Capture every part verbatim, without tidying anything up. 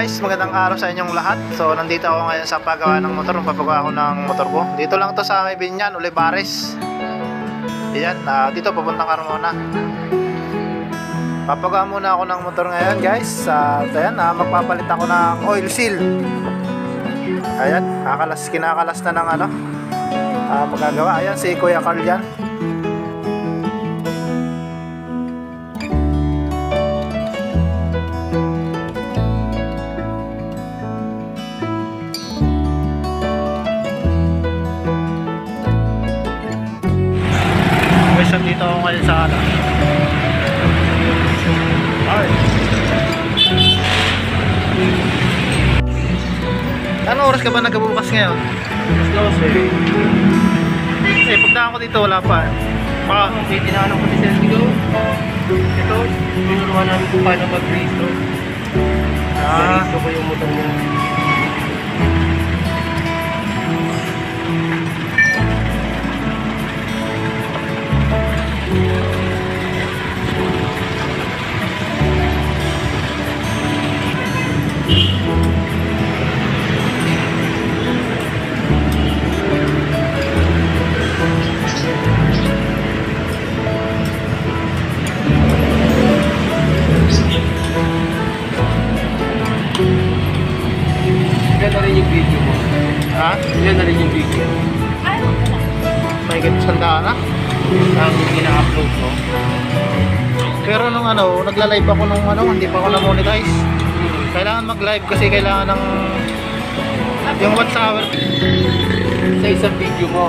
guys, magandang araw sa inyong lahat. So nandito ako ngayon sa paggawa ng motor. Papagawa ako ng motor ko. Dito lang to sa may Binyan, Olivares. Ayan, uh, dito papuntang Carmona. Papagawa muna ako ng motor ngayon guys. uh, Ayan, uh, magpapalit ako ng oil seal. Ayan, kakalas, kinakalas na ng ano uh, magagawa. Ayan, si Kuya Carl yan. Dito ako ngayon sa ano. Alright. Anong oras ka ba nagbubukas ngayon? Close eh. Eh, pagdaan ko dito wala pa. Baka may tinanong ko ni Sergio. Ito, tinuruan namin kung paano mag-restore. Ah. Narestore ko yung motor niya. Yan na rin yung video mo. Ha? Yan na rin yung video. May ganito sandaan na. Ang ina-upload mo. Pero nung ano, nagla-live ako nung ano, hindi pa ako na-monetize. Kailangan mag-live kasi kailangan ng yung watch hour Sa isang video mo.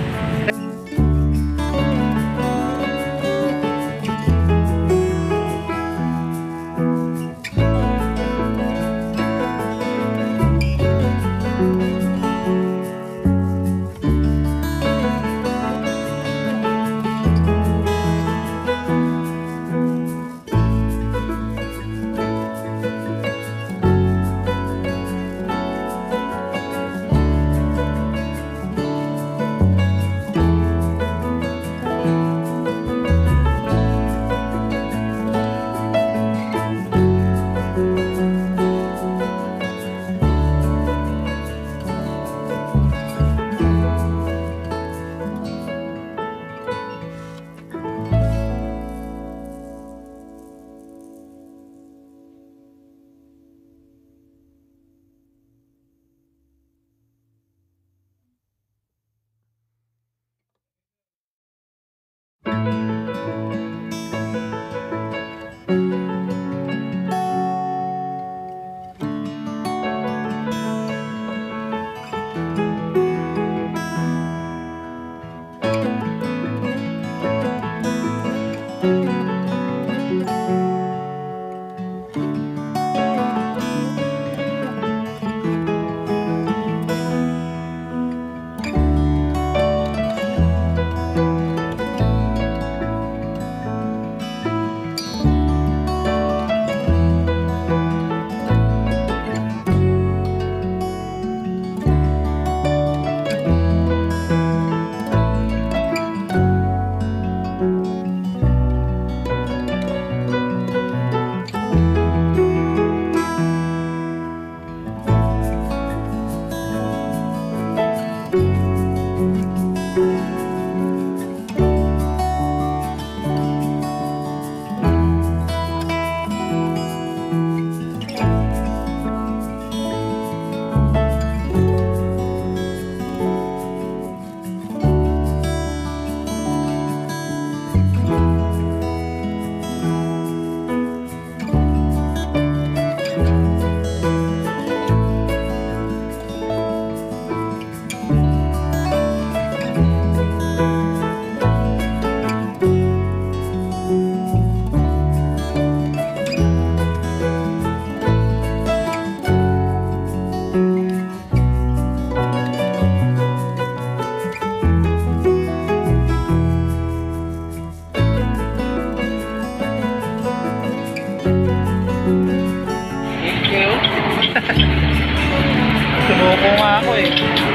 Sumuko nga ako eh.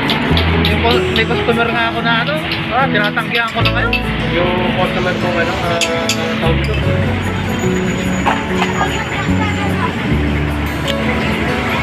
Yung, may customer nga ako na ano, ah, tinatanggihan ko na ngayon. Yung customer ko ano, uh, tawag ito.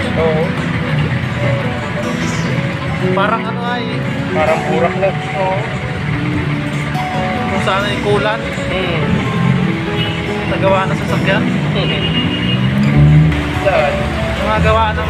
Oo. Parang ano ay, Parang burak na. oo. Kung saan ay kulan, Hmm. nagawa na sa sasakyan. Saan? Mga gawa ng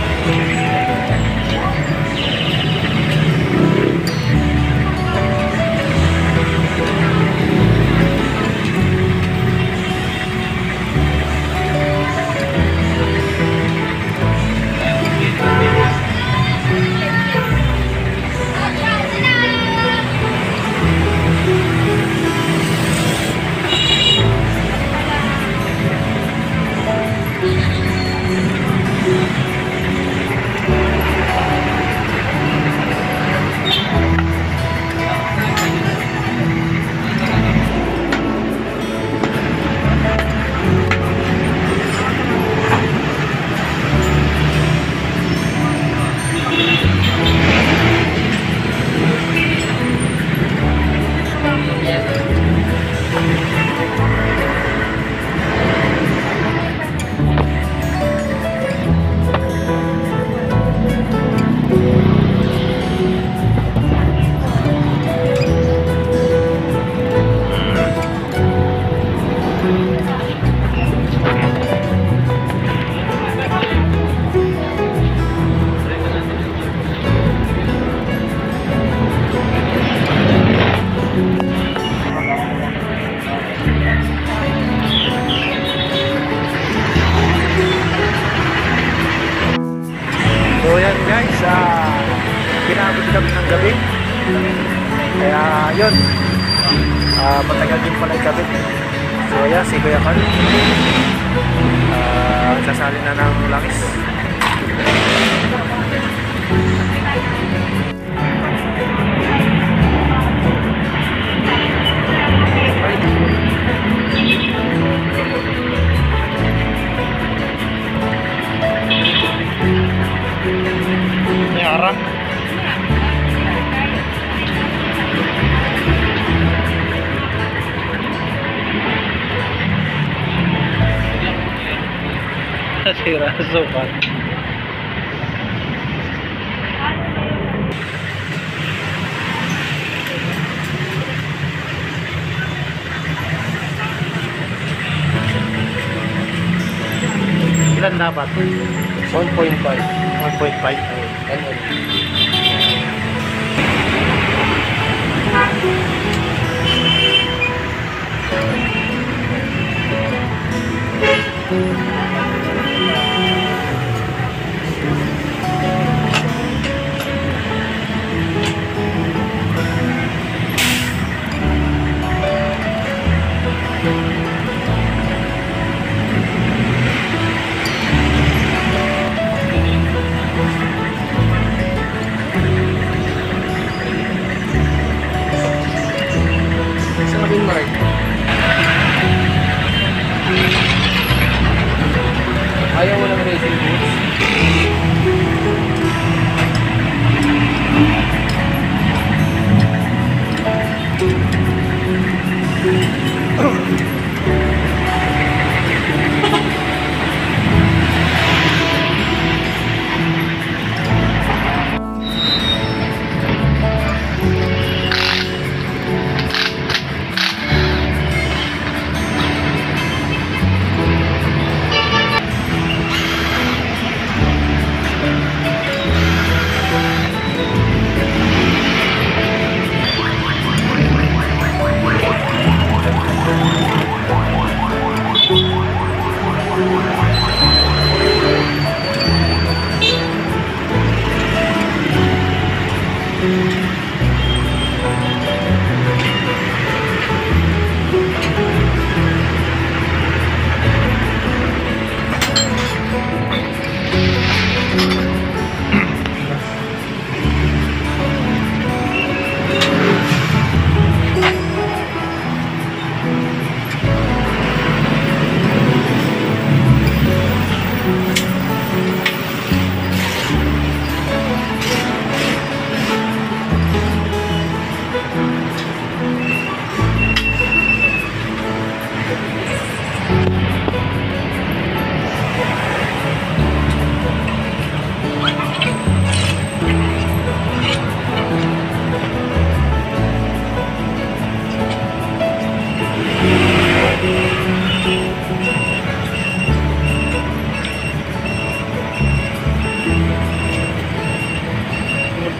So yan guys, ah, kinabot kami ng gabi. Kaya yun, ah, matagal din pala yung gabi. So ayan, si Kuya Carl, ah, sasali na ng langis. May harang. Nasira sa sopan. Ilan dapat? one point five. one point five. Ano? Sabi Mark.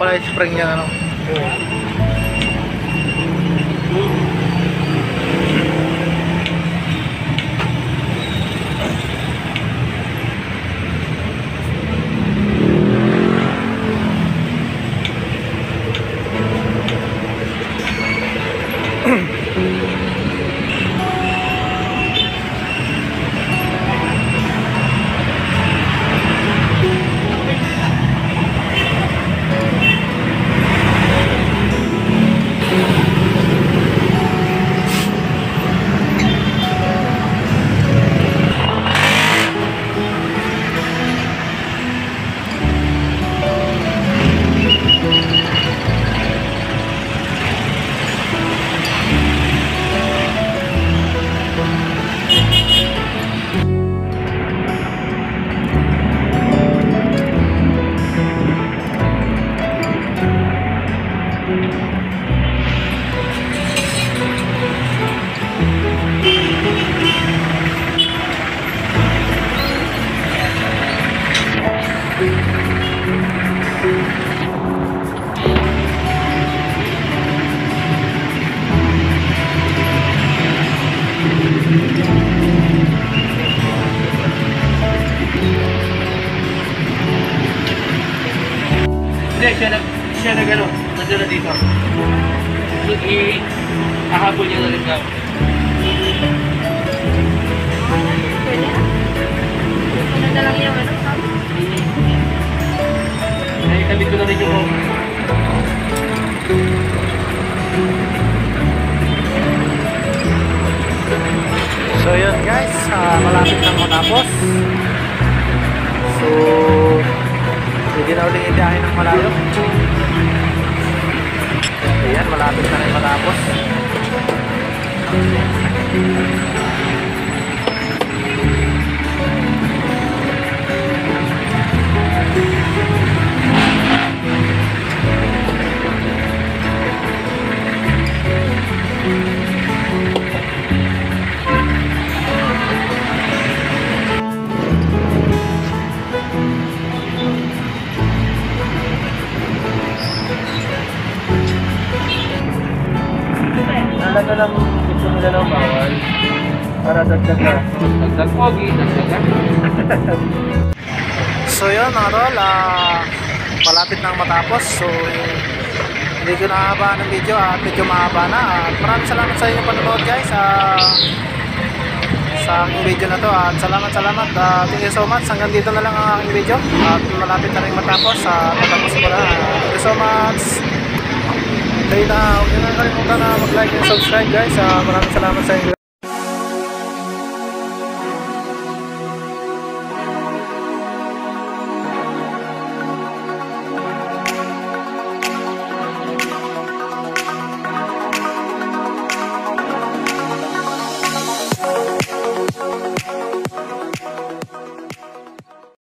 pala yung spring niya, ano. Hindi, siya nag, siya nag ano, nandun dito. So, i, ahabol niya na rin daw. Ano na lang yung ano? Ay, kabit ko na rin yung So yun guys, uh, malapit nang matapos. So hindi na ulit ibiyahe ng malayo. Ayan, malapit na rin matapos. Talaga lang gusto nila ng bawal para dagdag na. Dagdag pogi, dagdag na. So yun mga tol, uh, malapit nang matapos. So hindi ko nahaba ng video at medyo mahaba na. At maraming salamat sa inyong panonood guys uh, sa aking video na to. At salamat salamat, uh, thank you so much. Hanggang dito na lang ang aking video. At malapit na rin matapos. Uh, matapos ko na. Thank you so much. Kaya na, huwag nyo na kalimutan na mag-like and subscribe guys. Uh, maraming salamat sa inyo.